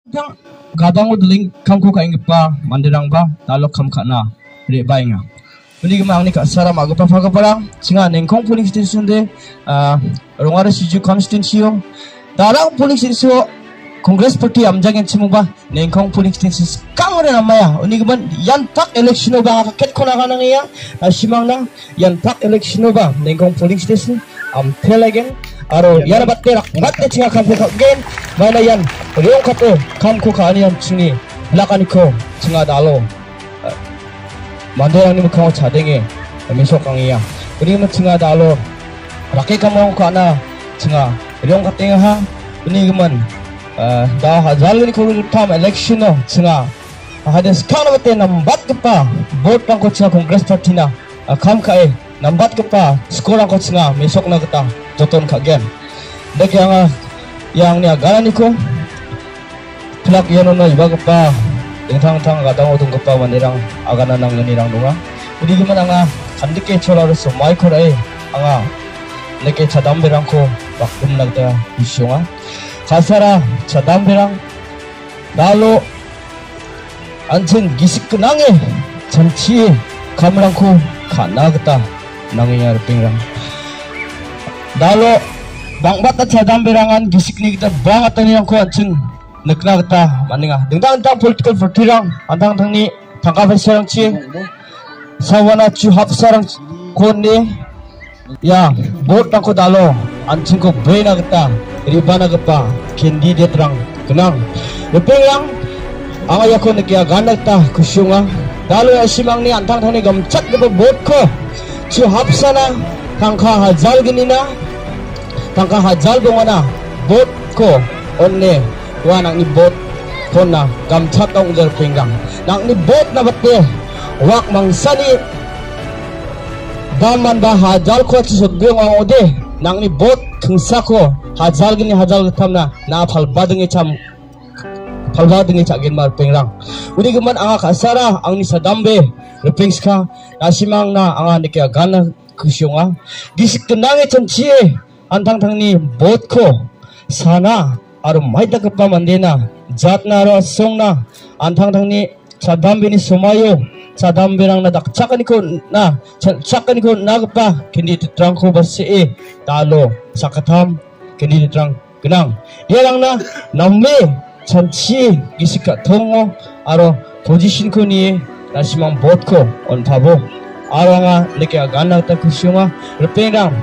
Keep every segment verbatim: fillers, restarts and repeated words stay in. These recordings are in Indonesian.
Yang gadang udeling kamku kain gepa mandirang ba dalok kam kana re bainga. Uni gemang ni kasara magapa faga parang singa nengkong polling station de rongare siju constituency darang polling station Congress party amjangen chimuba nengkong polling station kangore namaya. Uni geman yan tak election ba ket kona kana ngiya simang na yan tak election ba nengkong polling station am telagen aro yana batte rak batte chinga kamku gen mana yan riong kato kamku ka anian chini belakani ko chinga dalo mandorang ni mukang cadenge misok kangiya uni ma chinga dalo rakai kamong ka na chinga riong katenga ha uni geman da hajal ni ko tam election no chinga hades kana batte nambat gepa vote pang ko chinga congress party na kam ka e nambat gepa skorang ko chinga misok na geta joton kagen dek yang yang ni agaran niko plak yano na iba gepa dengtang tang gadang odong gepa mandirang agana nang nirang dunga udi gimana nga kandike cholar so maikor ai anga leke chadam berang ko bakum nagda bisyonga kasara chadam berang dalo anchen gisik kenange chanchi kamrang ko kana geta nanginya pingrang dalo bang bata chadam berangan gisik ni kita bang atani yang ko anchen nekna geta maninga dengdang dang political party rang antang tang ni tangka besarang chi sawana chu hap sarang kon ni ya vote tang ko dalo anchen ko bena geta ribana gepa candidate rang kenang lepeng anga yakon kia ganda ta kusyunga dalo ya simang ni antang tang ni gamchat gepa vote ko chu hap sana tangka hajal ginina tangka hajal gongana bot ko onne wa nang ni bot kona gamchat tong jar pinggang nang ni bot na batte wak mangsani daman ba hajal ko susugeng ang ode nang ni bot kengsa ko hajal gini hajal tamna na phalba dengi cham phalba dengi chagin mar pingrang udi geman anga kasara ang ni sadambe repingska nasimang na anga nikya gana kusyonga gisik tenange chanchie antang tangni bot ko sana aro maida gepa mandena jatna ro songna antang tangni chadambini somayo chadamberang na dakchakani ko na chakani ko na gepa kini titrang ko basi dalo sakatam kini titrang genang yerang na namme chanchi gisika tongo aro position ko ni nasimang bot ko on pabo aranga leke agana ta kusyonga repeng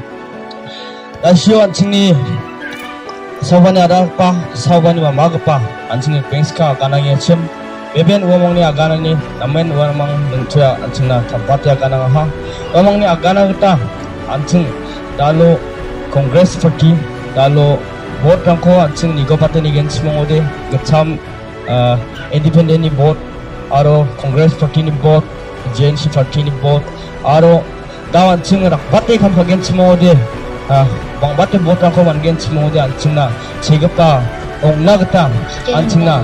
Dasyo anchingni sabani ada pa sabani ma magpa anchingni pengska kanang yachem beben wamongni aganani namen wamang nungchya anchingna tapatya kanang ha wamongni agana gita anching dalo congress party dalo vote rangko anching nigopateni genchmongode gacham independent ni vote aro congress party ni vote J N C party ni vote aro da anching rakpate kam genchmongode bang bate botang ko man gen chimo de anchingna chegapa ongna gata anchingna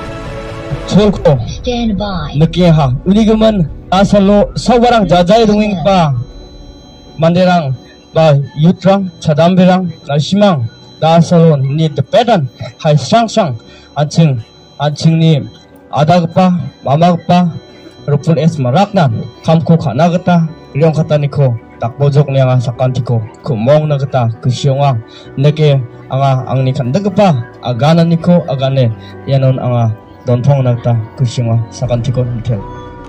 cholko nake ha unigaman asalo sawarang jajai donging pa manderang ba yutrang chadamberang nasimang dasalo ni the pattern hai sang sang anching anchingni adagpa mamagpa rupul es marakna kamko khana gata riong khatani ko takbojok ni anga sakantiko kumong na gata kusyonga neke anga angni kandagpa agana niko agane yanon anga dontong na gata kusyonga sakantiko hotel